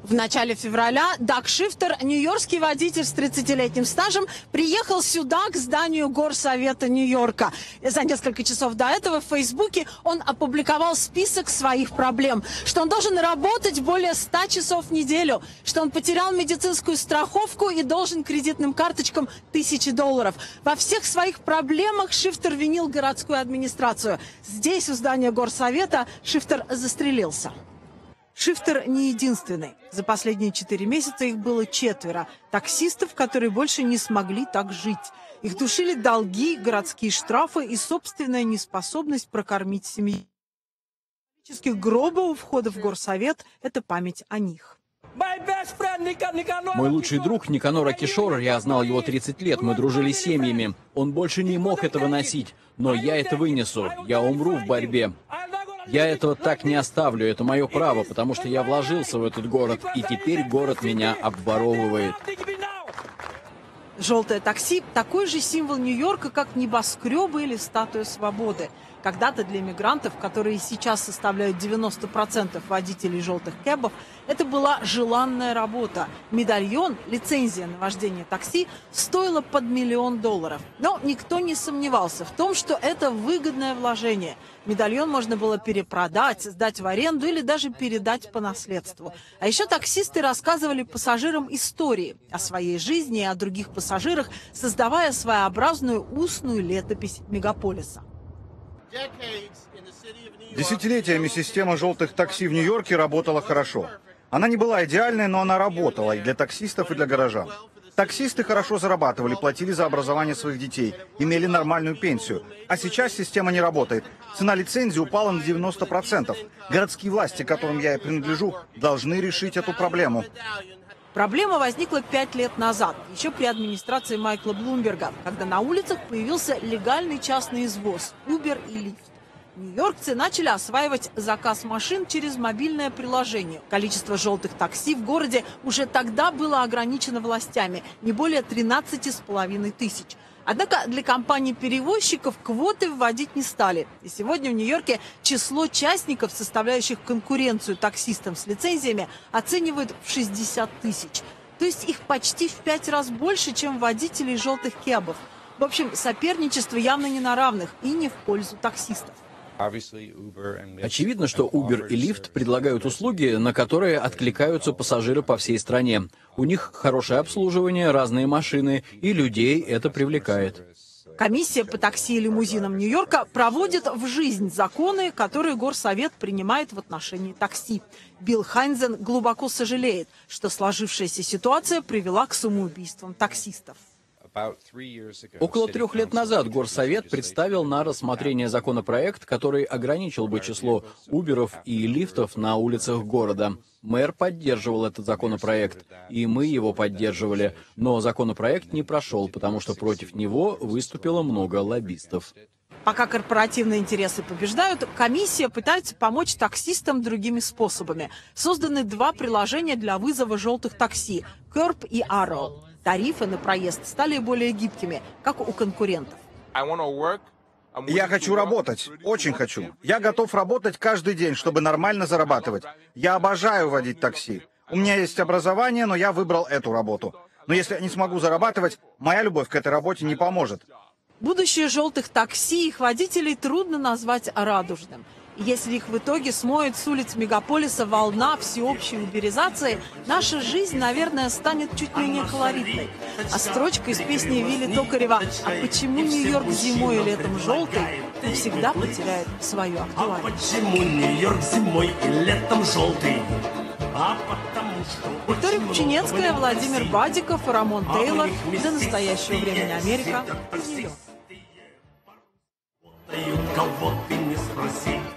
В начале февраля Даг Шифтер, нью-йоркский водитель с 30-летним стажем, приехал сюда, к зданию Горсовета Нью-Йорка. За несколько часов до этого в Фейсбуке он опубликовал список своих проблем. Что он должен работать более 100 часов в неделю, что он потерял медицинскую страховку и должен кредитным карточкам $1000. Во всех своих проблемах Шифтер винил городскую администрацию. Здесь, у здания Горсовета, Шифтер застрелился. Шифтер не единственный. За последние 4 месяца их было 4 таксистов, которые больше не смогли так жить. Их душили долги, городские штрафы и собственная неспособность прокормить семью. Гроба у входа в Горсовет – это память о них. Мой лучший друг Никанор Акишор, я знал его 30 лет, мы дружили с семьями. Он больше не мог этого носить, но я это вынесу, я умру в борьбе. Я этого так не оставлю, это мое право, потому что я вложился в этот город, и теперь город меня обворовывает. Желтое такси – такой же символ Нью-Йорка, как небоскребы или статуя свободы. Когда-то для мигрантов, которые сейчас составляют 90% водителей желтых кэбов, это была желанная работа. Медальон, лицензия на вождение такси, стоила под $1 миллион. Но никто не сомневался в том, что это выгодное вложение. Медальон можно было перепродать, сдать в аренду или даже передать по наследству. А еще таксисты рассказывали пассажирам истории о своей жизни и о других пассажирах, создавая своеобразную устную летопись мегаполиса. Десятилетиями система желтых такси в Нью-Йорке работала хорошо. Она не была идеальной, но она работала и для таксистов, и для горожан. Таксисты хорошо зарабатывали, платили за образование своих детей, имели нормальную пенсию. А сейчас система не работает. Цена лицензии упала на 90%. Городские власти, которым я и принадлежу, должны решить эту проблему. Проблема возникла 5 лет назад, еще при администрации Майкла Блумберга, когда на улицах появился легальный частный извоз – Uber и Lyft. Нью-йоркцы начали осваивать заказ машин через мобильное приложение. Количество желтых такси в городе уже тогда было ограничено властями – не более 13,5 тысяч. Однако для компаний-перевозчиков квоты вводить не стали. И сегодня в Нью-Йорке число частников, составляющих конкуренцию таксистам с лицензиями, оценивают в 60 тысяч. То есть их почти в 5 раз больше, чем водителей желтых кэбов. В общем, соперничество явно не на равных и не в пользу таксистов. Очевидно, что Uber и Lyft предлагают услуги, на которые откликаются пассажиры по всей стране. У них хорошее обслуживание, разные машины, и людей это привлекает. Комиссия по такси и лимузинам Нью-Йорка проводит в жизнь законы, которые Горсовет принимает в отношении такси. Билл Хайнзен глубоко сожалеет, что сложившаяся ситуация привела к самоубийствам таксистов. Около 3 лет назад Горсовет представил на рассмотрение законопроект, который ограничил бы число Уберов и Лифтов на улицах города. Мэр поддерживал этот законопроект, и мы его поддерживали. Но законопроект не прошел, потому что против него выступило много лоббистов. Пока корпоративные интересы побеждают, комиссия пытается помочь таксистам другими способами. Созданы 2 приложения для вызова желтых такси – Curb и Arrow. Тарифы на проезд стали более гибкими, как у конкурентов. Я хочу работать, очень хочу. Я готов работать каждый день, чтобы нормально зарабатывать. Я обожаю водить такси. У меня есть образование, но я выбрал эту работу. Но если я не смогу зарабатывать, моя любовь к этой работе не поможет. Будущее желтых такси и их водителей трудно назвать радужным. Если их в итоге смоет с улиц мегаполиса волна всеобщей уберизации, наша жизнь, наверное, станет чуть менее колоритной. А строчка из песни Вилли Токарева «А почему Нью-Йорк зимой и летом желтый?» всегда потеряет свою актуальность. А почему Нью-Йорк зимой и летом желтый? Виктория Кучинецкая, Владимир Бадиков, Рамон Тейлор. До настоящего времени Америка. Кого ты не спроси.